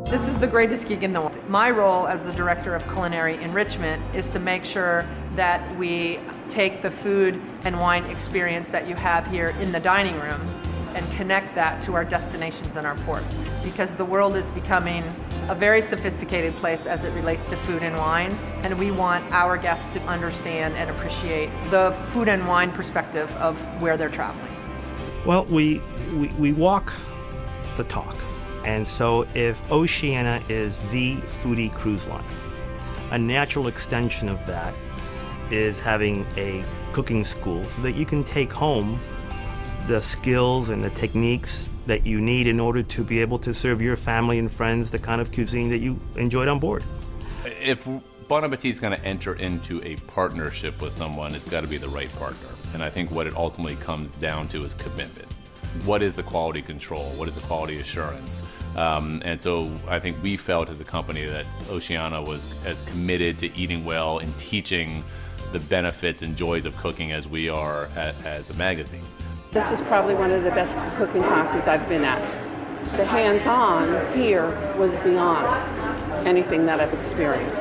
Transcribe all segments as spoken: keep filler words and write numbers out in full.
This is the greatest gig in the world. My role as the Director of Culinary Enrichment is to make sure that we take the food and wine experience that you have here in the dining room and connect that to our destinations and our ports. Because the world is becoming a very sophisticated place as it relates to food and wine, and we want our guests to understand and appreciate the food and wine perspective of where they're traveling. Well, we, we, we walk the talk. And so if Oceania is the foodie cruise line, a natural extension of that is having a cooking school so that you can take home the skills and the techniques that you need in order to be able to serve your family and friends the kind of cuisine that you enjoyed on board. If Bon Appetit is going to enter into a partnership with someone, it's got to be the right partner. And I think what it ultimately comes down to is commitment. What is the quality control? What is the quality assurance? Um, and so I think we felt as a company that Oceania was as committed to eating well and teaching the benefits and joys of cooking as we are at, as a magazine. This is probably one of the best cooking classes I've been at. The hands-on here was beyond anything that I've experienced.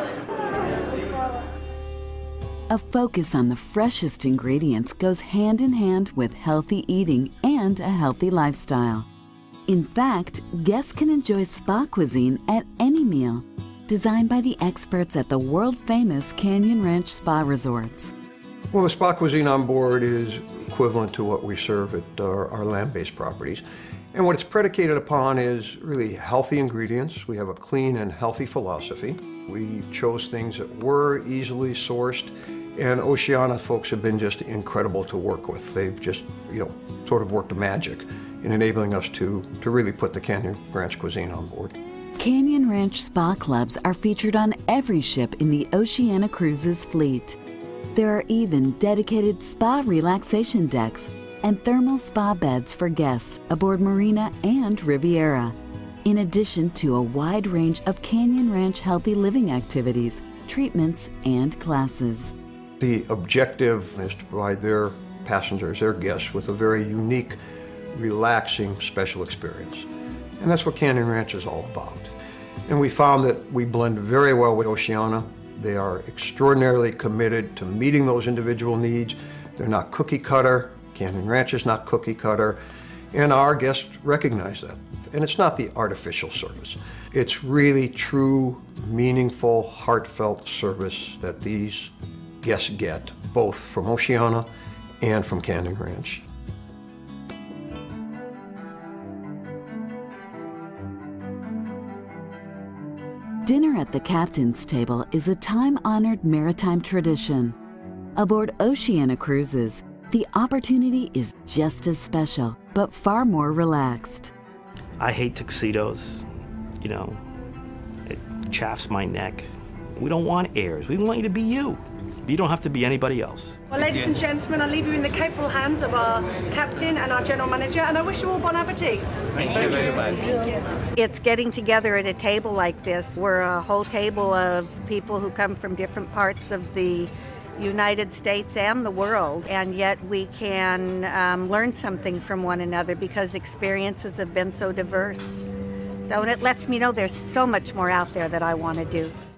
A focus on the freshest ingredients goes hand in hand with healthy eating and a healthy lifestyle. In fact, guests can enjoy spa cuisine at any meal, designed by the experts at the world-famous Canyon Ranch Spa Resorts. Well, the spa cuisine on board is equivalent to what we serve at our, our land-based properties. And what it's predicated upon is really healthy ingredients. We have a clean and healthy philosophy. We chose things that were easily sourced, and Oceania folks have been just incredible to work with. They've just, you know, sort of worked a magic in enabling us to, to really put the Canyon Ranch cuisine on board. Canyon Ranch Spa Clubs are featured on every ship in the Oceania Cruises fleet. There are even dedicated spa relaxation decks and thermal spa beds for guests aboard Marina and Riviera, in addition to a wide range of Canyon Ranch healthy living activities, treatments, and classes. The objective is to provide their passengers, their guests, with a very unique, relaxing, special experience. And that's what Canyon Ranch is all about. And we found that we blend very well with Oceania. They are extraordinarily committed to meeting those individual needs. They're not cookie cutter. Canyon Ranch is not cookie cutter. And our guests recognize that. And it's not the artificial service. It's really true, meaningful, heartfelt service that these guests get, both from Oceania and from Canyon Ranch. Dinner at the captain's table is a time-honored maritime tradition. Aboard Oceania Cruises, the opportunity is just as special, but far more relaxed. I hate tuxedos, you know, it chafes my neck. We don't want airs, we want you to be you. You don't have to be anybody else. Well, ladies and gentlemen, I leave you in the capable hands of our captain and our general manager, and I wish you all bon appetit. Thank, Thank you very much. It's getting together at a table like this. We're a whole table of people who come from different parts of the United States and the world, and yet we can um, learn something from one another because experiences have been so diverse. So, and it lets me know there's so much more out there that I want to do.